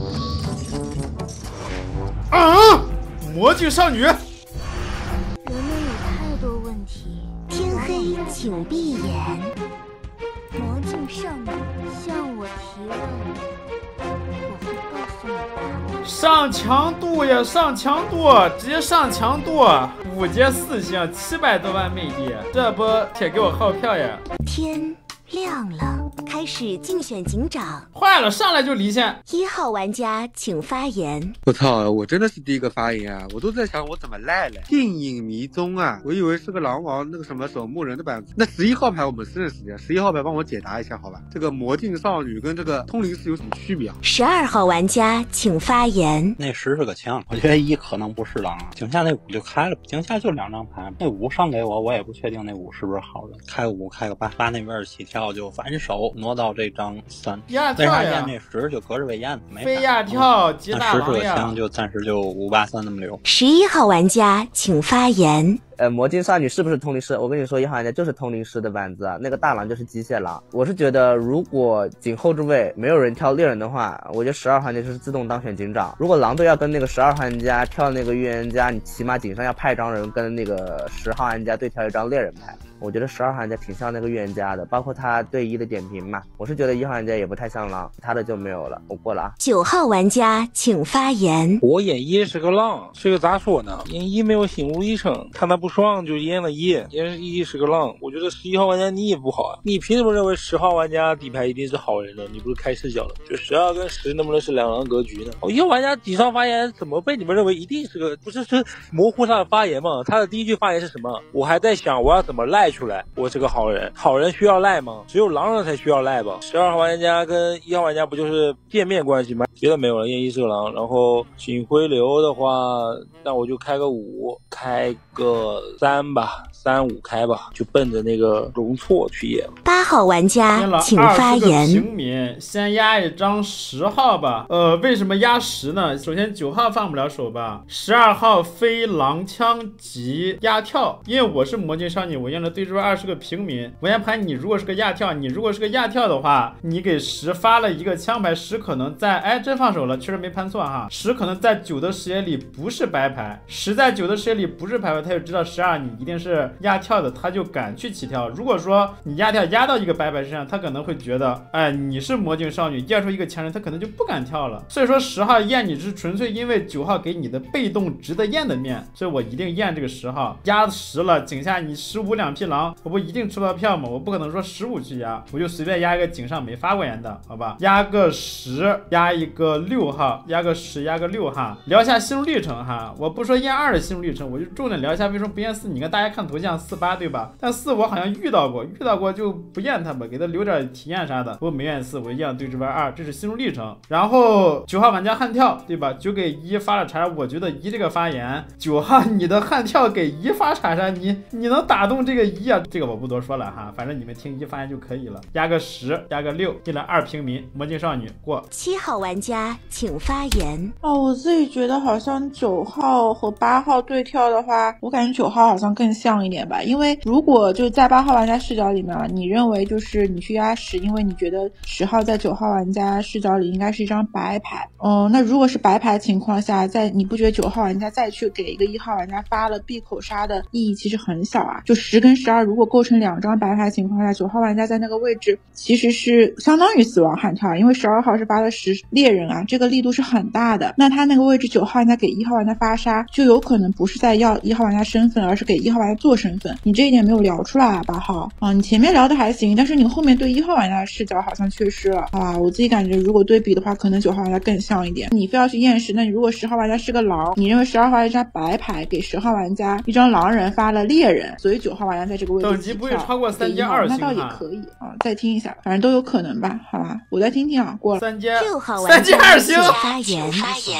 啊！魔镜少女。 人们有太多问题。天黑请闭眼。魔镜少女向我提问，我会告诉你答案。 上强度呀，上强度，直接上强度，5节4星，700多万魅力，这不贴给我号票呀！ 天亮了，开始竞选警长。 坏了，上来就离线。 1号玩家请发言。 我操，我真的是第一个发言啊！我都在想我怎么赖了。电影迷踪啊，我以为是个狼王那个什么守墓人的版本。那11号牌我们是认识的，11号牌帮我解答一下好吧？这个魔镜少女跟这个通灵师有什么区别啊 ？12号玩家请发言。 那10是个枪，我觉得1可能不是狼，井下那5就开了，井下就2张牌，那5上给我，我也不确定那5是不是好人。开个5，开个8，发那边起跳就反手挪到这张3。 压跳呀！ 为啥验那10就隔着位验的？没飞压跳接大狼呀！那10是个枪，就暂时就583那么溜。 11号玩家请发言。 魔镜少女是不是通灵师？我跟你说，1号玩家就是通灵师的板子，那个大狼就是机械狼。我是觉得，如果井后置位没有人挑猎人的话，我觉得12号玩家就是自动当选警长。如果狼队要跟那个12号玩家跳那个预言家，你起码井上要派一张人跟那个10号玩家对挑一张猎人牌。我觉得12号玩家挺像那个预言家的，包括他对1的点评嘛。我是觉得1号玩家也不太像狼，他的就没有了。我过了啊。 9号玩家请发言。 我演1是个浪，这个咋说呢？演1没有心路历程，看他不爽就演了1，演1是个浪。我觉得11号玩家你也不好啊，你凭什么认为10号玩家底牌一定是好人呢？你不是开视角了？就12跟10能不能是两狼格局呢？1号玩家底上发言怎么被你们认为一定是个？不是模糊他的发言吗？他的第一句发言是什么？我还在想我要怎么赖出来，我是个好人，好人需要赖吗？只有狼人才需要赖吧？12号玩家跟1号玩家不就是见面关系吗？别的没有了，验1是个狼。然后警徽流的话，那我就开个5，开个3吧，3、5开吧，就奔着那个容错去验。 8号玩家请发言。 平民先压一张10号吧。为什么压10呢？首先9号放不了手吧，12号飞狼枪及压跳，因为我是魔镜少女，我验了对置位2是个平民。我先盘你如果是个压跳，你如果是个压跳的话，你给10发了一个枪牌，10可能在真放手了，确实没盘错哈。10可能在9的视野里不是白牌，10在9的视野里不是白牌，他就知道12你一定是压跳的，他就敢去起跳。如果说你压跳压到一个白牌身上，他可能会觉得，你是魔镜少女，验出一个强人，他可能就不敢跳了。所以说10号验你是纯粹因为9号给你的被动值得验的面，所以我一定验这个10号。压10了，井下你15两匹狼，我不一定吃不到票吗？我不可能说15去压，我就随便压一个井上没发过言的，好吧？压个10，压一个6号，压个10，压个6哈。聊一下心路历程哈，我不说验2的心路历程，我就重点聊一下为什么不验4。你看大家看头像48对吧？但4我好像遇到过就不验它吧，给他留点体验啥的。我没验4，我验对置位2，这是心路历程。然后9号玩家悍跳对吧？9给1发了查，我觉得1这个发言，9号你的悍跳给1发查杀，你能打动这个1啊？这个我不多说了哈，反正你们听1发言就可以了。压个10，压个6，进了2平民，魔镜少女过。 7号玩家请发言。 我自己觉得好像9号和8号对跳的话，我感觉9号好像更像一点吧，因为如果就在8号玩家视角里面，你认为就是你去压10，因为你觉得10号在9号玩家视角里应该是一张白牌。那如果是白牌情况下，你不觉得9号玩家再去给一个1号玩家发了闭口杀的意义其实很小啊？就10跟12如果构成2张白牌情况下，9号玩家在那个位置其实是相当于死亡悍跳，因为12号是发了10猎人啊，这个力度是很大的。那他那个位置9号玩家给1号玩家发杀，就有可能不是在要1号玩家身份，而是给1号玩家做身份。你这一点没有聊出来啊，8号啊，你前面聊的还行，但是你后面对1号玩家的视角好像缺失了啊。我自己感觉如果对比的话，可能9号玩家更像一点。你非要去验10，那你如果10号玩家是个狼，你认为12号玩家白牌给10号玩家一张狼人发了猎人，所以9号玩家在这个位置等级不会超过3阶2星， 那倒也可以啊，再听一下，反正都有可能吧，好吧，我再听听啊，过了。 3阶 6号玩家 2星发言。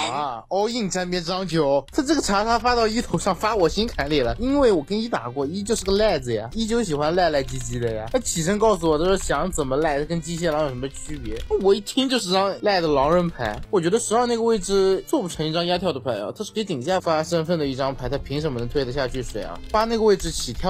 all in 沾边张9，他这个查他发到1头上发我心坎里了，因为我跟1打过，1就是个赖子呀，1就喜欢赖赖唧唧的呀。他起身告诉我，他说想怎么赖，他跟机械狼有什么区别？我一听就是张赖的狼人牌。我觉得12那个位置做不成一张压跳的牌啊，他是给顶下发身份的一张牌，他凭什么能推得下去水啊？8那个位置起跳了，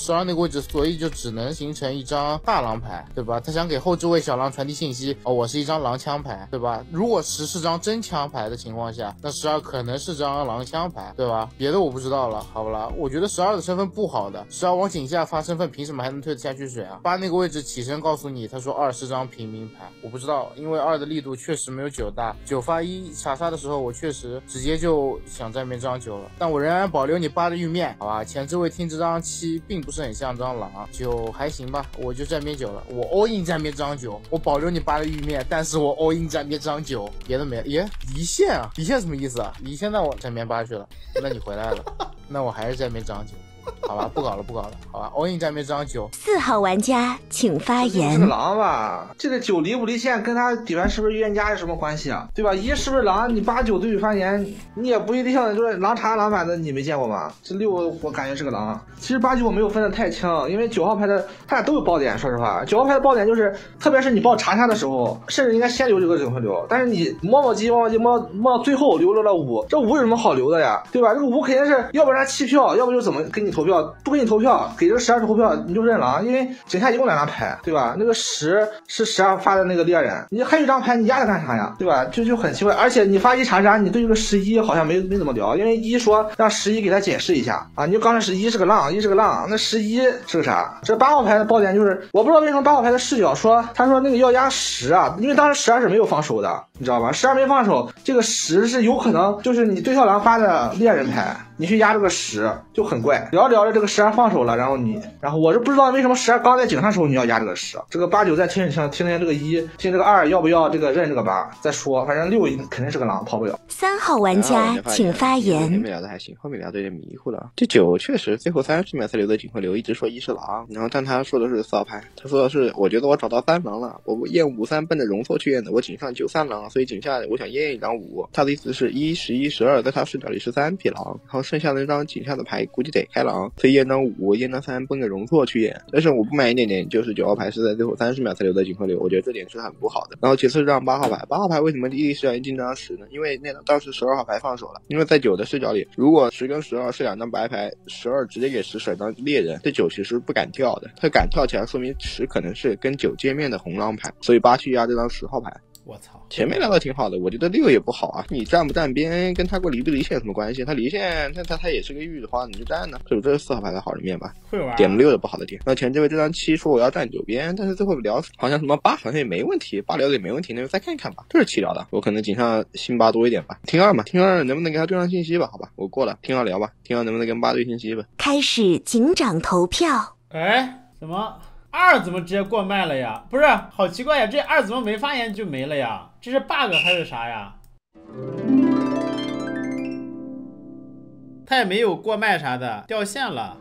12那个位置，所以就只能形成一张大狼牌，对吧？他想给后置位小狼传递信息，我是一张狼枪牌，对吧？如果10是张真枪牌的情况下，那12可能是张狼枪牌，对吧？别的我不知道了，好不啦？我觉得12的身份不好的，12往井下发身份，凭什么还能推得下去水啊？8那个位置起身告诉你，他说2是张平民牌，我不知道，因为2的力度确实没有9大，9发1查杀的时候，我确实直接就想站边张9了，但我仍然保留你8的玉面，好吧？前置位听这张7并不是很像张狼，9还行吧，我就站边9了，我 all in 站边张9，我保留你8的玉面，但是我 all in 站边张9，别的没了。耶，离线啊，离线什么意思啊？离线那我站边8去了，那你回来了，那我还是站边张9。好吧，不搞了，好吧。all in 站边张9。 4号玩家请发言。 这个狼吧，这个9离不离线跟他底盘是不是预言家有什么关系啊？对吧？1是不是狼？你8、9对比发言，你也不一定就是狼查狼版的，你没见过吗？这6我感觉是个狼。其实8、9我没有分得太清，因为9号牌的他俩都有爆点，说实话，9号牌的爆点就是，特别是你报查杀的时候，甚至应该先留这个警徽流，但是你摸到最后留了5，这5有什么好留的呀？对吧？这个5肯定是要不然弃票，要不就怎么给你投票，不给你投票，给这个12投票你就认狼，因为井下一共2张牌，对吧？那个10是12发的那个猎人，你还有一张牌你压着干啥呀？对吧？就很奇怪，而且你发1查杀，你对这个11好像没怎么聊，因为1说让11给他解释一下啊，你就刚才11是个浪，1是个浪，那11是个啥？这8号牌的爆点就是，我不知道为什么8号牌的视角说，他说那个要压10啊，因为当时12是没有放手的，你知道吧？12没放手，这个10是有可能就是你对跳狼发的猎人牌，你去压这个10就很怪。聊着这个12放手了，然后我是不知道为什么12刚在井上时候你要压这个10，这个8、9再听听这个1，听这个2要不要这个认这个8再说，反正6肯定是个狼，跑不了。 3号玩家请发言。 前面聊的还行，后面聊的有点迷糊了。这9确实最后30秒才留的警徽流，一直说1是狼，然后但他说的是4号牌，他说的是我觉得我找到3狼了，我验5-3奔着容错去验的，我井上就3狼，所以井下我想验一张5，他的意思是1、11、12在他视角里是3匹狼，然后剩下的那张井下的牌估计得开狼，所以验张5验张3奔着容错去验。但是我不满意一点就是9号牌是在最后30秒才留的警徽流，我觉得这点是很不好的。然后其次是让8号牌，8号牌为什么第一视角进张10呢？因为那当时12号牌放手了，因为在9的视角里，如果10跟12是2张白牌，12直接给10甩张猎人，这9其实不敢跳的，他敢跳起来说明10可能是跟9见面的红狼牌，所以8去压这张10号牌。 我操， 前面聊的挺好的，我觉得6也不好啊，你站不站边跟他过离不离线有什么关系？他离线，他也是个玉的话，你就站呢，这是4号牌的好人面吧？ 会玩点了6的不好的点。那前这位这张7说我要站9边，但是最后聊好像什么8好像也没问题，8聊的也没问题，那就再看一看吧。这是7聊的，我可能井上新8多一点吧。听2嘛，听2能不能给他对上信息吧？好吧，我过了，听2聊吧，听2能不能跟8对信息吧？ 开始警长投票。 哎，怎么2怎么直接过麦了呀？不是，好奇怪呀，这2怎么没发言就没了呀？这是 bug 还是啥呀？他也没有过麦啥的，掉线了，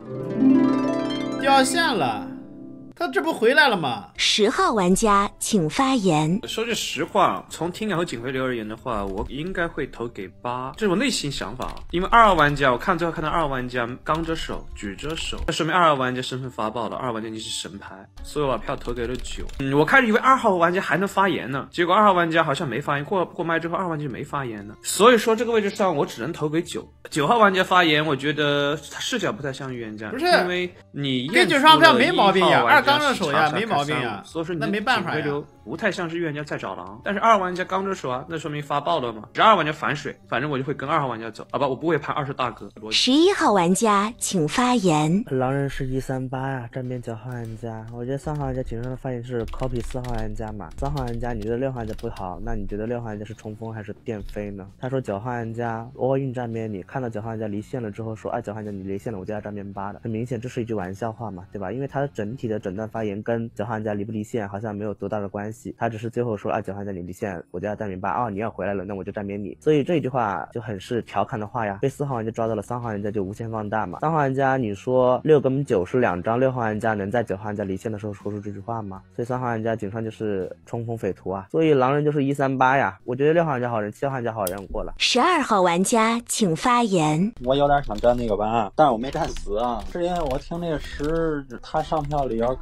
他这不回来了吗 ？10号玩家请发言。 说句实话，从听感和警徽流而言的话，我应该会投给8，这是我内心想法。因为2号玩家，我最后看到2号玩家刚着手举着手，那说明2号玩家身份发爆了，2号玩家你是神牌，所以我把票投给了9。我开始以为2号玩家还能发言呢，结果2号玩家好像没发言，过麦之后2号玩家没发言呢，所以说这个位置上我只能投给9。9号玩家发言，我觉得他视角不太像预言家， 不是因为你给9上票没毛病呀，2刚着手呀，没毛病呀， 所以说你那没办法呀， 不太像是预言家在找狼，但是2玩家刚着手啊，那说明发爆了嘛。12玩家反水，反正我就会跟2号玩家走，好吧，我不会判2是大哥。 11号玩家请发言。 狼人是138呀，站边9号玩家，我觉得3号玩家井上的发言是 copy 4号玩家嘛。3号玩家你觉得6号玩家不好，那你觉得6号玩家是冲锋还是电飞呢？他说9号玩家 all in 站边，你看到9号玩家离线了之后说9号玩家你离线了，我就要站边8的，很明显这是一句玩笑话嘛，对吧？因为他的整体的整段发言跟9号玩家离不离线好像没有多大的关系，他只是最后说9号玩家你离线，我就要站边8，你要回来了，那我就站边你，所以这句话就很是调侃的话呀，被4号玩家抓到了，3号玩家就无限放大嘛。3号玩家你说6跟9是2张，6号玩家能在9号玩家离线的时候说出这句话吗？所以3号玩家井上就是冲锋匪徒啊，所以狼人就是138呀。我觉得6号玩家好人，7号玩家好人，我过了。 12号玩家请发言。 我有点想站那个8，但是我没站死啊，是因为我听那个10他上票里边刚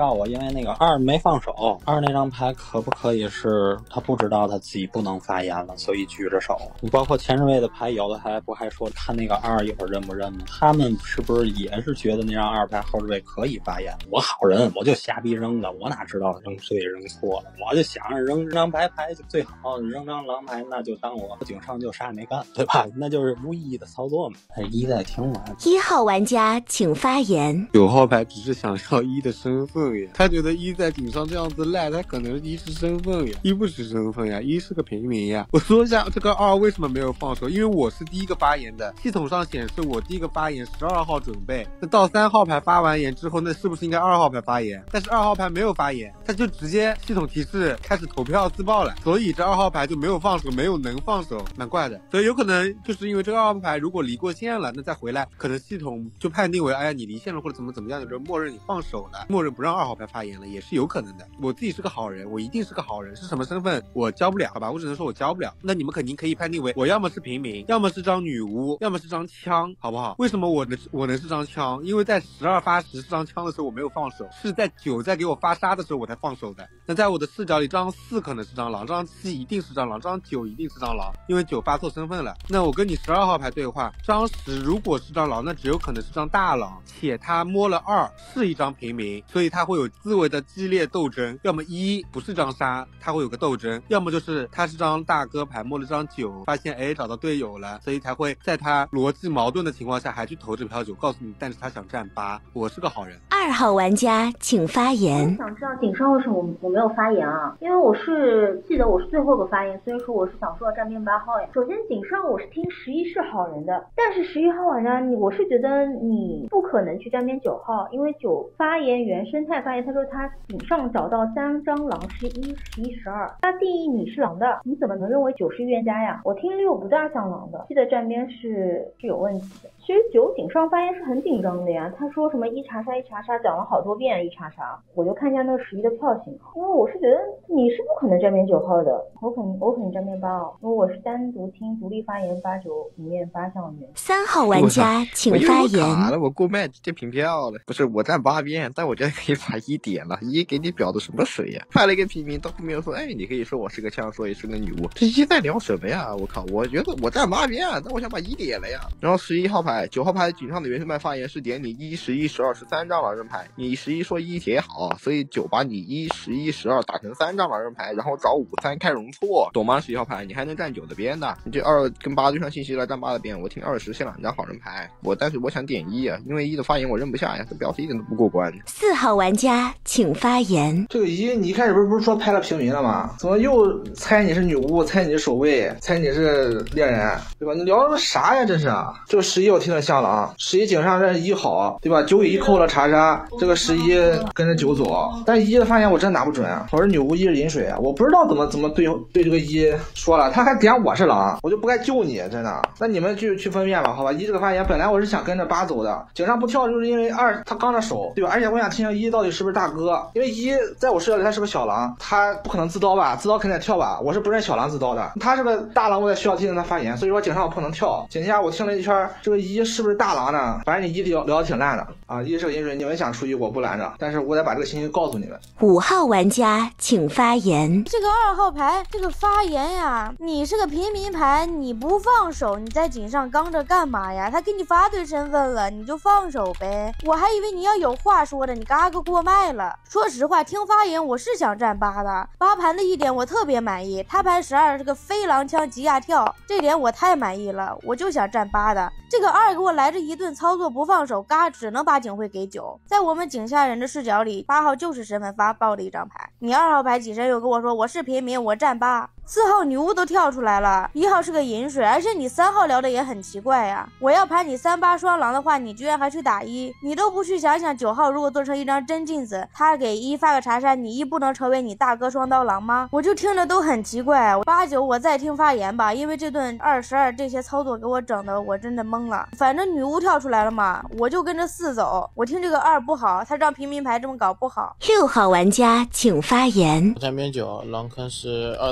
告我，因为那个二没放手，二那张牌可不可以是他不知道他自己不能发言了，所以举着手？你包括前置位的牌，有的还说看那个二一会儿认不认吗？他们是不是也是觉得那张二牌后置位可以发言？我好人，我就瞎逼扔的，我哪知道扔对扔错了？我就想着扔张牌就最好，扔张狼牌那就当我井上就啥也没干，对吧？那就是无意义的操作嘛。一在听完 1号玩家请发言。 9号牌只是想要一的身份呀，他觉得一在井上这样子赖，他可能一是身份呀，一不是身份呀，一是个平民呀。我说一下这个二为什么没有放手，因为我是第一个发言的，系统上显示我第一个发言12号准备，那到3号牌发完言之后，那是不是应该2号牌发言？但是2号牌没有发言，他就直接系统提示开始投票自爆了，所以这2号牌就没有放手，没有能放手，蛮怪的。所以有可能就是因为这个2号牌如果离过线了，那再回来可能系统就判定为哎呀你离线了或者怎么样，就是默认你放手了，默认不让2号牌发言了，也是有可能的。我自己是个好人，我一定是个好人，是什么身份我教不了，好吧，我只能说我教不了。那你们肯定可以判定为我要么是平民，要么是张女巫，要么是张枪，好不好？为什么我能是张枪？因为在12发10是张枪的时候我没有放手，是在9在给我发杀的时候我才放手的。那在我的视角里，张4可能是张狼，张7一定是张狼，张9一定是张狼，因为9发错身份了。那我跟你12号牌对话，张10如果是张狼，那只有可能是张大狼，且他摸了2是一张平民，所以他会有自为的激烈斗争。要么1不是张杀，他会有个斗争；要么就是他是张大哥牌摸了张9，发现找到队友了，所以才会在他逻辑矛盾的情况下还去投这票9，告诉你，但是他想占8。我是个好人。 2号玩家请发言。 我想知道井上为什么我没有发言啊？因为我是记得我是最后个发言，所以说我是想说要站边8号呀。首先井上我是听11是好人的，但是11号玩家我是觉得你不可能去站边9号，因为9发言原生态发言，他说他井上找到3张狼是1、11、12，他定义你是狼的，你怎么能认为9是预言家呀？我听6不大像狼的，记得站边是有问题的。其实9井上发言是很紧张的呀，他说什么1查杀1查杀讲了好多遍1查杀，我就看一下那个11的票型，因为我是觉得你是不可能站边9号的，我肯定站边8号，因为我是单独听独立发言8、9里面8项里面。 3号玩家请发言。 我卡了，我过麦直接平票了。不是我站8边，但我觉得可以把1点了，1给你表的什么水呀？派了一个平民，到后面说，哎，你可以说我是个枪，说也是个女巫，这1在聊什么呀？我靠，我觉得我站8边，但我想把1点了呀。然后11号牌、9号牌井上的原生牌发言是点你1、11、12、13张狼人牌，你11说1铁好，所以9把你1、11、12打成3张狼人牌，然后找5、3开容错，懂吗？11号牌你还能站9的边的，你这2跟8对上信息来站8的边，我听20先2张好人牌，但是我想点1啊，因为1的发言我认不下呀，这标题一点都不过关。 4号玩家请发言。 这个1你一开始不是说拍了平民了吗？怎么又猜你是女巫，猜你是守卫，猜你是猎人，对吧？你聊的啥呀？这是这个11我听着像狼，11井上认识1好，对吧？9给1扣了查杀，这个11跟着9走，但是1的发言我真拿不准啊，我是女巫1是饮水啊，我不知道怎么对这个1说了，他还点我是狼，我就不该救你，真的。那你们去分辨吧，好吧？1这个发言本来我是想跟着8走的，井上不跳就是因为2他刚着手，对吧？而且我想听听1到底是不是大哥，因为1在我视角里他是个小狼，他不可能自刀吧，自刀肯定得跳吧，我是不认小狼自刀的，他是个大狼，我也需要听听他发言，所以说井上我不能跳。井下我听了一圈，这个1是不是大狼呢？反正你1聊得挺烂的啊，1是个饮水，你们想出1我不拦着，但是我得把这个信息告诉你们。 5号玩家请发言。 这个2号牌这个发言呀，你是个平民牌，你不放手，你在井上刚着干嘛呀？他给你发对身份了，你就放手呗。我还以为你要有话说的，你嘎个过麦了。说实话，听发言我是想站8的，8盘的一点我特别满意，他盘12是个飞狼枪急压跳，这点我太满意了，我就想站8的。这个2给我来这一顿操作不放手，嘎只能把警徽给9。在我们井下人的视角里，8号就是身份发爆的一张牌。你2号牌起身又跟我说我是平民，我站8。4号女巫都跳出来了，1号是个饮水，而且你3号聊的也很奇怪呀。我要盘你3-8双狼的话，你居然还去打1，你都不去想想9号如果做成一张真镜子，他给1发个查杀，你1不能成为你大哥双刀狼吗？我就听着都很奇怪。8、9我再听发言吧，因为这顿2、12这些操作给我整的我真的懵了。反正女巫跳出来了嘛，我就跟着4走。我听这个2不好，他让平民牌这么搞不好。 6号玩家请发言。 站边9狼坑是2、3、8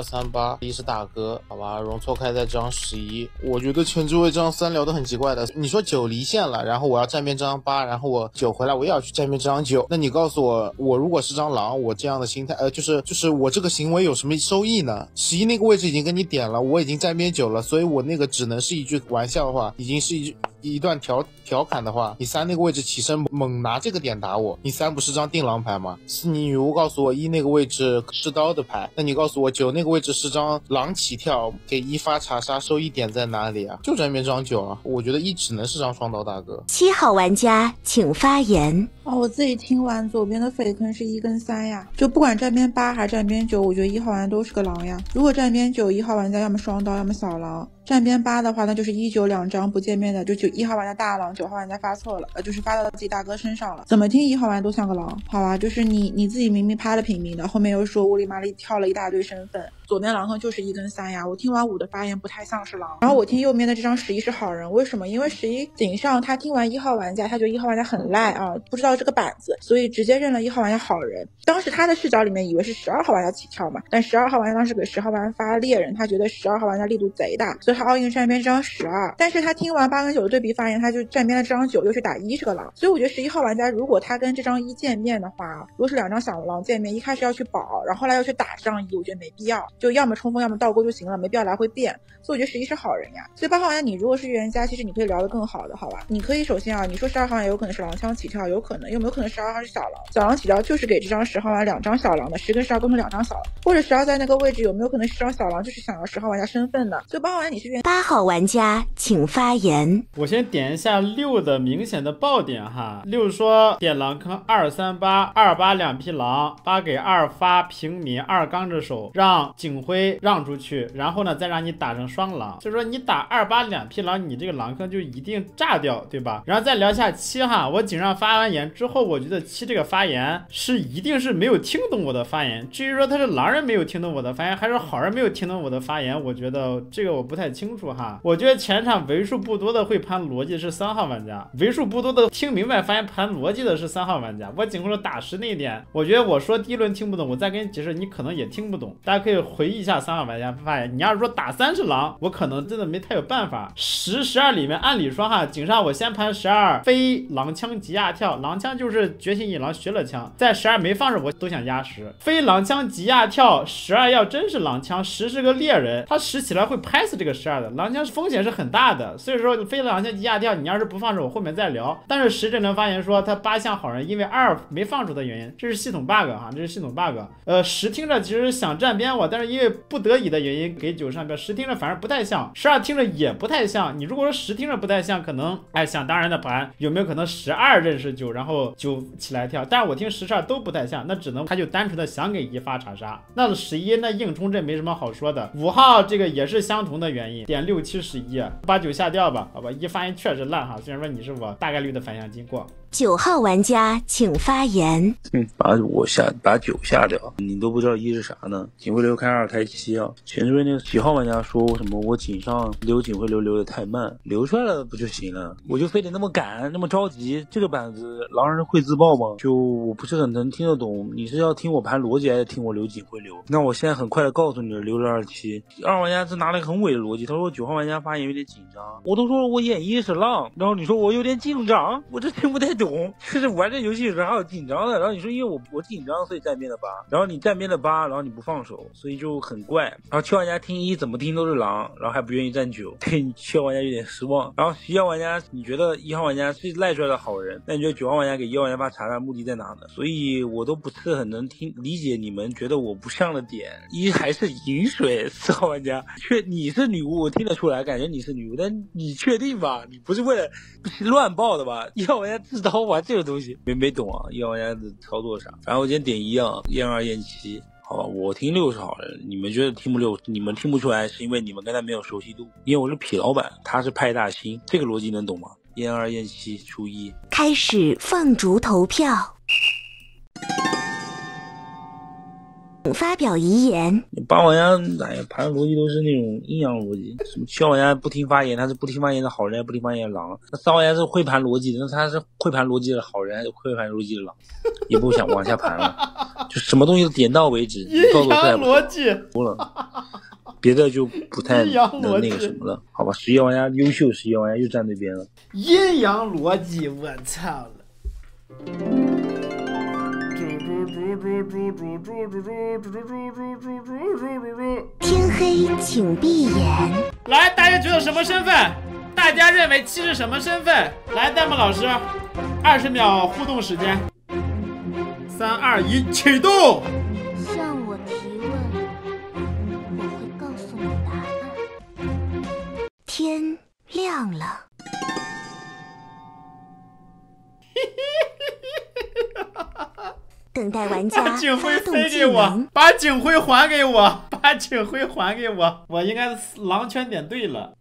8，一是大哥，好吧，容错开在这张11。我觉得陈志伟这张3聊得很奇怪的，你说9离线了，然后我要站边这张8，然后我9回来我也要去站边这张9，那你告诉我，我如果是张狼，我这样的心态，就是我这个行为有什么收益呢？11那个位置已经跟你点了，我已经站边9了，所以我那个只能是一句玩笑的话，已经是一段调侃的话，你3那个位置起身猛拿这个点打我，你3不是张定狼牌吗？是你如果告诉我1那个位置是刀的牌，那你告诉我9那个位置是张狼起跳，给1发查杀，收益点在哪里啊？就站边张9啊，我觉得1只能是张双刀大哥。 7号玩家请发言。 我自己听完左边的匪坑是1跟3呀，就不管站边8还是站边9，我觉得1号玩家都是个狼呀。如果站边9，1号玩家要么双刀，要么小狼。站边8的话，那就是1、9两张不见面的，就1号玩家大狼，9号玩家发错了，就是发到自己大哥身上了。怎么听1号玩家都像个狼，好吧？就是你自己明明拍了平民的，后面又说乌里麻里跳了一大堆身份，左边狼坑就是1跟3呀。我听完5的发言不太像是狼，然后我听右边的这张11是好人，为什么？因为11井上他听完1号玩家，他觉得1号玩家很赖啊，不知道这个板子，所以直接认了1号玩家好人。当时他的视角里面以为是12号玩家起跳嘛，但12号玩家当时给10号玩家发猎人，他觉得12号玩家力度贼大，所以他all in站边这张12。但是他听完8跟9的对比发言，他就站边的这张9又去打1是个狼，所以我觉得11号玩家如果他跟这张1见面的话，如果是2张小狼见面，一开始要去保，然后后来要去打这张1，我觉得没必要，就要么冲锋要么倒钩就行了，没必要来回变。所以我觉得11是好人呀。所以8号玩家你如果是预言家，其实你可以聊得更好的，好吧？你可以首先你说12号玩家有可能是狼枪起跳，有可能，有没有可能12号是小狼？小狼起跳就是给这张10号玩家2张小狼的，10跟12构成2张小狼，或者12在那个位置有没有可能是张小狼就是想要10号玩家身份的？所以8号玩家你是预言 8号玩家请发言。 我先点一下6的明显的爆点哈。6说点狼坑2、3、8，2、8两匹狼，8给2发平民，2刚着手，让警徽让出去，然后呢再让你打成双狼，就是说你打2、8两匹狼，你这个狼坑就一定炸掉，对吧？然后再聊一下7哈，我井上发完言之后，我觉得7这个发言是一定是没有听懂我的发言，至于说他是狼人没有听懂我的发言，还是好人没有听懂我的发言，我觉得这个我不太清楚哈。我觉得前场为数不多的会盘逻辑是3号玩家，为数不多的听明白发言盘逻辑的是3号玩家。我仅说打10那一点，我觉得我说第一轮听不懂，我再给你解释，你可能也听不懂。大家可以回忆一下3号玩家发言。你要是说打3是狼，我可能真的没太有办法。10、12里面按理说哈，井上我先盘12非狼枪急压跳，狼枪就是觉醒野狼学了枪，在12没放着我都想压10，非狼枪急压跳12要真是狼枪，10是个猎人，他10起来会拍死这个12的，狼枪风险是很大的，所以说非狼枪急压跳你要是不放手我后面再聊。但是10这能发言说他8像好人，因为2没放手的原因，这是系统 bug 哈，这是系统 bug。10听着其实想站边我，但是因为不得已的原因给9上标，10听着反而不太像，12听着也不太像。你如果说10听着不太像，可能想当然的盘有没有可能12认识9，然后9起来跳？但是我听10、12都不太像，那只能他就单纯的想给1发查杀。那11那硬冲这没什么好说的。5号这个也是相同的原因，点6、7、11，把9下掉吧，好吧，1发言确实烂哈，虽然说你是我大概率的反向经过。 9号玩家请发言。 把9下掉，你都不知道1是啥呢？警徽流开2开7啊！前面那个7号玩家说什么我井上留警徽流留的太慢，留出来了不就行了？我就非得那么赶那么着急？这个板子狼人会自爆吗？就我不是很能听得懂，你是要听我盘逻辑还是听我留警徽流？那我现在很快的告诉你了，留了27。2玩家是拿了一个很伪的逻辑，他说9号玩家发言有点紧张，我都说我演1是浪，然后你说我有点紧张，我这听不太懂。就是玩这游戏的时候还有紧张的，然后你说因为我紧张所以站边的8，然后你站边的8，然后你不放手，所以就很怪。然后7玩家听1怎么听都是狼，然后还不愿意站9，对7号玩家有点失望。然后11号玩家你觉得1号玩家是赖出来的好人，那你觉得9号玩家给1号玩家发查查目的在哪呢？所以我都不是很能理解你们觉得我不像的点。1还是饮水，4号玩家你是女巫，我听得出来，感觉你是女巫，但你确定吧？你不是为了乱报的吧？1号玩家自刀玩这个东西没懂啊，1号玩家的操作啥？然后我今天点1啊，验2验7，好吧，我听6是好人，你们觉得听不6，你们听不出来是因为你们跟他没有熟悉度，因为我是痞老板，他是派大星，这个逻辑能懂吗？验2验7除1， 开始放逐投票。发表遗言。 8玩家盘逻辑都是那种阴阳逻辑，什么7玩家不听发言，他是不听发言的好人，还不听发言的狼。那3玩家是会盘逻辑的，那他是会盘逻辑的好人，还是会盘逻辑的狼？也不想往下盘了，就什么东西都点到为止。 阴阳逻辑。 别的就不太能那个什么了，好吧？11号玩家优秀，11号玩家又站对边了。 阴阳逻辑，我操了！ 天黑请闭眼。 来，大家觉得什么身份？大家认为七是什么身份？来，弹幕老师，20秒互动时间。3、2、1，启动。 向我提问，我会告诉你答案。天亮了。等待玩家把警徽发动飞给我，把警徽还给我，把警徽还给我。我应该狼圈点对了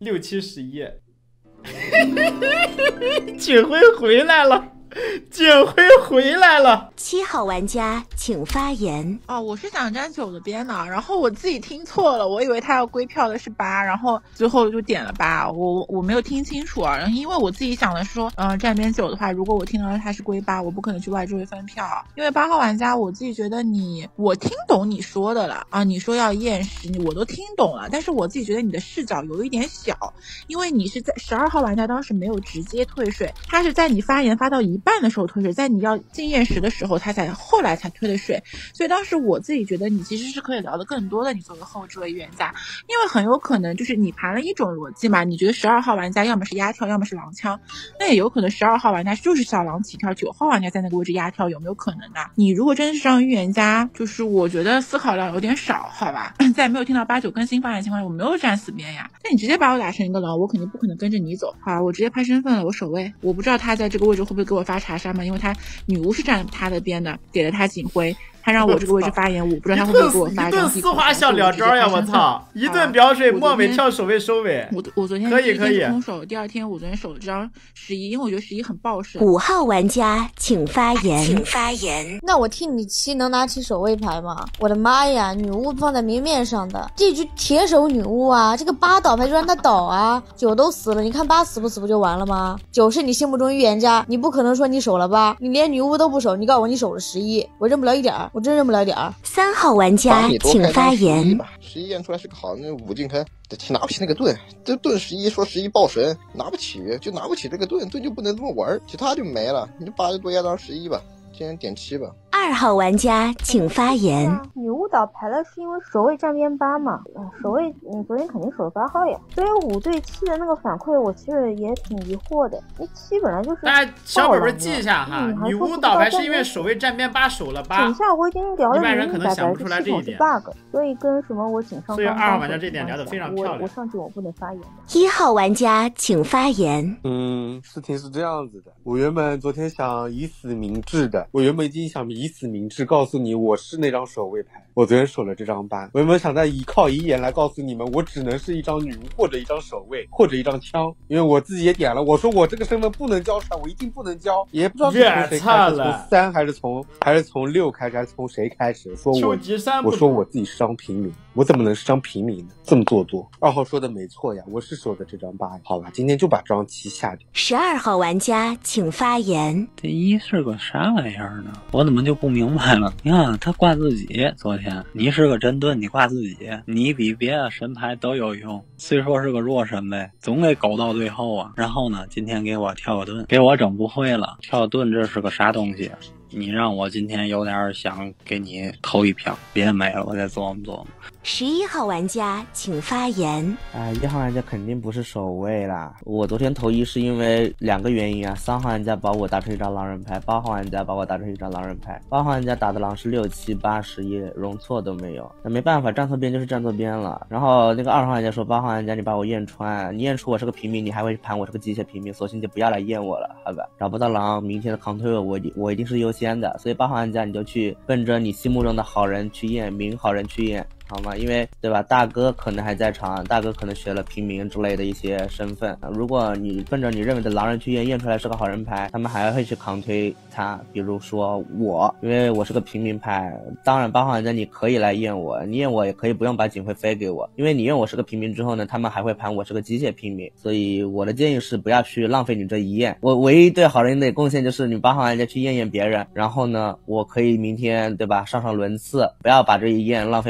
，6、7、11。警徽回来了。警徽回来了。 7号玩家请发言。 我是想站9的边的，然后我自己听错了，我以为他要归票的是8，然后最后就点了8，我没有听清楚啊。然后因为我自己想的是说，站边9的话，如果我听到他是归8，我不可能去外置位分票，因为8号玩家，我自己觉得我听懂你说的了啊，你说要验尸，我都听懂了，但是我自己觉得你的视角有一点小，因为你是在12号玩家当时没有直接退水，他是在你发言发到一半的时候退水，在你要进验时的时候他后来才退的水，所以当时我自己觉得你其实是可以聊得更多的，你作为后置位预言家，因为很有可能就是你盘了一种逻辑嘛，你觉得12号玩家要么是压跳要么是狼枪，那也有可能12号玩家就是小狼起跳，9号玩家在那个位置压跳，有没有可能呢？你如果真是让预言家，就是我觉得思考量有点少，好吧，在没有听到8、9更新发言的情况下，我没有站死边呀，那你直接把我打成一个狼，我肯定不可能跟着你走，好，我直接拍身份了，我守卫，我不知道他在这个位置会不会给我发查杀嘛，因为他女巫是站他的边的，给了他警徽，他让我这个位置发言，我不知道他会不会给我发一张地图。一顿丝滑小聊招呀，我操！一顿表水，末尾跳首位收尾。 我昨天可以空手，第2天我昨天守了这张11，因为我觉得11很爆神。 5号玩家请发言。请发言。 那我替你7能拿起守卫牌吗？我的妈呀，女巫放在明面上的，这局铁手女巫啊，这个8倒牌就让他倒啊，9都死了，你看8死不死不就完了吗？9是你心目中预言家，你不可能说你守了8，你连女巫都不守，你告诉我你守了11，我认不了一点，我真认不了点。 3号玩家请发言。 11验出来是个好，那5进坑，拿不起那个盾，这盾11说11爆神，拿不起就拿不起这个盾就不能这么玩，其他就没了，你就8就多压张11吧，今天点7吧。 2号玩家请发言。 女巫倒牌了是因为守卫站边8嘛，守卫昨天肯定守了8号呀，所以5对7的那个反馈我其实也挺疑惑的，因为7本来就是大家小本本记一下哈，女巫倒牌是因为守卫站边8守了8， 井下我已经聊了一般人可能想不出来这一点 bug， 所以跟什么我井上， 所以2号玩家这点聊得非常漂亮。 我上去我不能发言的。 1号玩家请发言。 事情是这样子的，我原本昨天想以死明志的，我原本已经想以死明志告诉你我是那张守卫牌，我昨天守了这张8，我原本想再靠遗言来告诉你们我只能是一张女巫或者一张守卫或者一张枪，因为我自己也点了，我说我这个身份不能交出来，我一定不能交，也不知道是从谁开始，从3还是从6开始，还是从谁开始，说我说我自己是张平民，我怎么能是张平民呢？这么做作。2号说的没错呀，我是守的这张8，好吧，今天就把这张7下掉。 12号玩家请发言。 这1是个啥玩意儿呢？我怎么就不明白了？你看他挂自己，昨天你是个真盾，你挂自己，你比别的神牌都有用，虽说是个弱神呗，总给狗到最后啊。然后呢，今天给我跳个盾，给我整不会了，跳盾这是个啥东西？你让我今天有点想给你投一票，别没了，我再琢磨琢磨。 11号玩家请发言。 1号玩家肯定不是守卫啦，我昨天投1是因为2个原因啊，3号玩家把我打成一张狼人牌，8号玩家把我打成一张狼人牌，8号玩家打的狼是6、7、8、11，容错都没有，那没办法，站错边就是站错边了。然后那个2号玩家说8号玩家你把我验穿，你验出我是个平民，你还会盘我是个机械平民，索性就不要来验我了，好吧，找不到狼，明天的扛推我一定是优先的，所以8号玩家你就去奔着你心目中的好人去验，明好人去验，好吗？因为对吧，大哥可能还在场，大哥可能学了平民之类的一些身份，如果你奔着你认为的狼人去验出来是个好人牌，他们还会去扛推他，比如说我，因为我是个平民牌，当然8号玩家你可以来验我，你验我也可以不用把警徽飞给我，因为你验我是个平民之后呢，他们还会盘我是个机械平民，所以我的建议是不要去浪费你这一验，我唯一对好人的贡献就是你8号玩家去验别人，然后呢我可以明天对吧上轮次，不要把这一验浪费我这个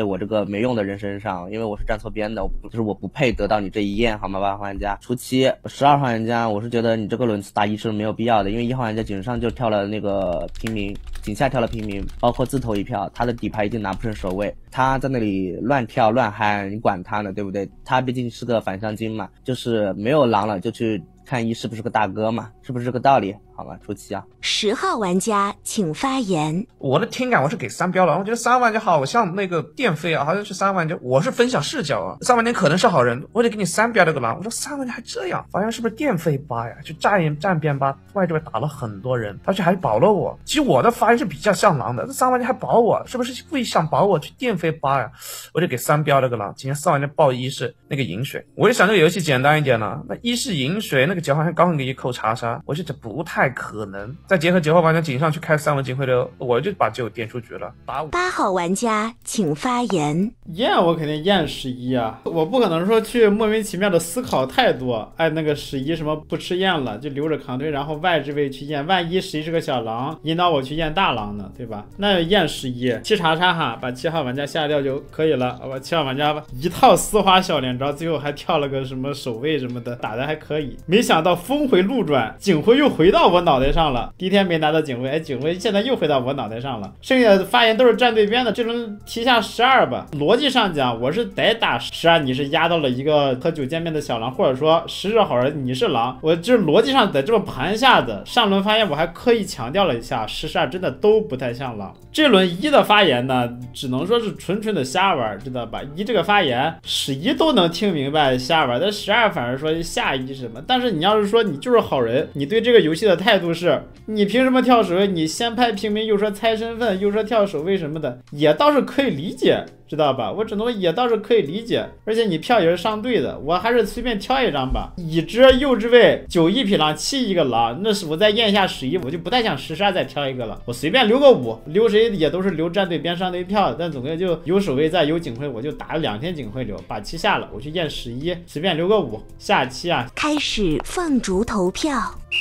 个没用的人身上，因为我是站错边的，我不配得到你这一验，好吗？8号玩家初期12号玩家，我是觉得你这个轮次打1是没有必要的，因为1号玩家井上就跳了那个平民，井下跳了平民，包括自投一票，他的底牌一定拿不成首位，他在那里乱跳乱嗨，你管他呢，对不对？他毕竟是个反向精嘛，就是没有狼了就去看1是不是个大哥嘛，是不是这个道理？好吧，初期啊。 10号玩家请发言。 我的听感我是给3标了，我觉得3玩家好像那个电飞啊，好像是3玩家，我是分享视角啊，3玩家可能是好人，我得给你3标这个狼。我说3玩家还这样，发现是不是电飞8呀？就站边8，外这边打了很多人，而且还保了我。其实我的发言是比较像狼的，这3玩家还保我，是不是故意想保我去电飞8呀？我就给3标这个狼。今天4玩家报1是那个饮水，我就想这个游戏简单一点了，那1是饮水，那个9号还刚给一扣查杀，我觉得这不太可能。再结合9号玩家井上去开3文警徽流，我就把9点出局了。打 8号玩家请发言。 验我肯定验11啊，我不可能说去莫名其妙的思考太多，哎，那个11什么不吃验了就留着扛队，然后外置位去验，万一11是个小狼，引导我去验大狼呢，对吧？那验117查杀哈，把7号玩家下掉就可以了。我7号玩家一套丝滑小连招，最后还跳了个什么守卫什么的，打的还可以。没想到峰回路转，警徽又回到我脑袋上了。第一天没拿到警徽，哎，警徽现在又回到我脑袋上了。剩下的发言都是站对边的，这轮提下12吧。逻辑上讲，我是得打12，你是压到了一个和9见面的小狼，或者说10是好人，你是狼，我这逻辑上得这么盘下的。上轮发言我还刻意强调了一下，12真的都不太像狼。这轮1的发言呢，只能说是纯纯的瞎玩，知道吧？1这个发言11都能听明白瞎玩，但12反而说下1什么。但是你要是说你就是好人，你对这个游戏的态度是，你凭什么跳守卫？你先拍平民，又说猜身份，又说跳守卫什么的，也倒是可以理解，知道吧？我只能说也倒是可以理解，而且你票也是上对的，我还是随便挑一张吧。已知右之位9一匹狼7一个狼，那是我再验一下11，我就不太想12再挑一个了，我随便留个5，留谁也都是留站队边上队票，但总归就有守卫在有警徽，我就打了2天警徽流，把7下了，我去验11，随便留个5下7啊。 开始放逐投票。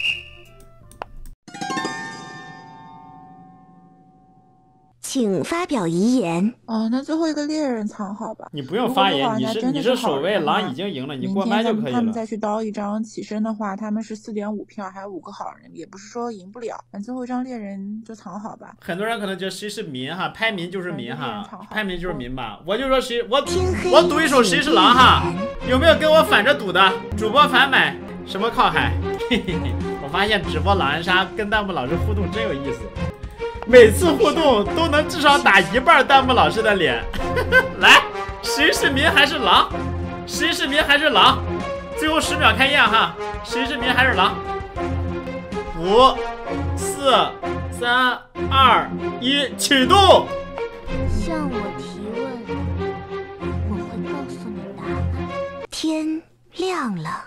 请发表遗言。 那最后一个猎人藏好吧。 你不用发言，你是守卫，狼已经赢了，你过麦就可以了。 他们再去刀一张起身的话，他们是4.5票，还有5个好人，也不是说赢不了。最后一张猎人就藏好吧。 很多人可能觉得谁是民哈，拍民就是民哈，拍民就是民吧。我就说谁，我赌一手谁是狼哈，有没有跟我反着赌的？主播反买什么靠海？嘿嘿嘿，我发现直播狼人杀跟弹幕老师互动真有意思。每次互动都能至少打1半弹幕老师的脸。来，谁是民还是狼？谁是民还是狼？最后10秒开验哈，谁是民还是狼？5、4、3、2、1，启动。 向我提问，我会告诉你答案。 天亮了。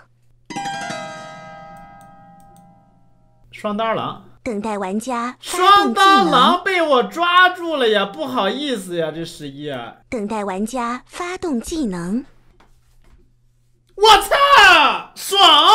双刀狼。 等待玩家双刀狼被我抓住了呀，不好意思呀，这11啊。 等待玩家发动技能。 我操，爽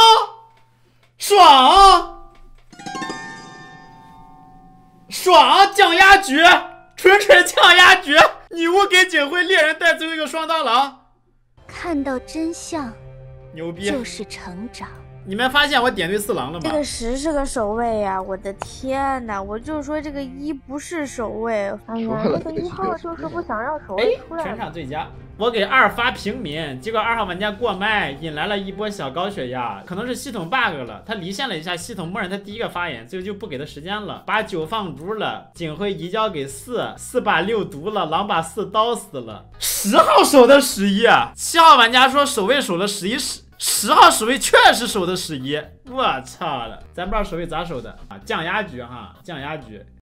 爽，降压局，纯降压局。女巫给警徽，猎人带最后一个双刀狼。 看到真相， 牛逼， 就是成长。 你们发现我点对4狼了吗？ 这个10是个守卫呀，我的天哪！我就说这个1不是守卫。哎呀，这个1号就是不想让守卫出来。 全场最佳。我给2发平民，结果2号玩家过麦，引来了一波小高血压，可能是系统 bug 了，他离线了一下系统，默认他第一个发言，最后就不给他时间了，把9放逐了，警徽移交给4把6毒了，狼把4刀死了。10号守的11啊，7号玩家说守卫守了1110号守卫确实守的11，我操了，咱不知道守卫咋守的啊？降压局哈，降压局。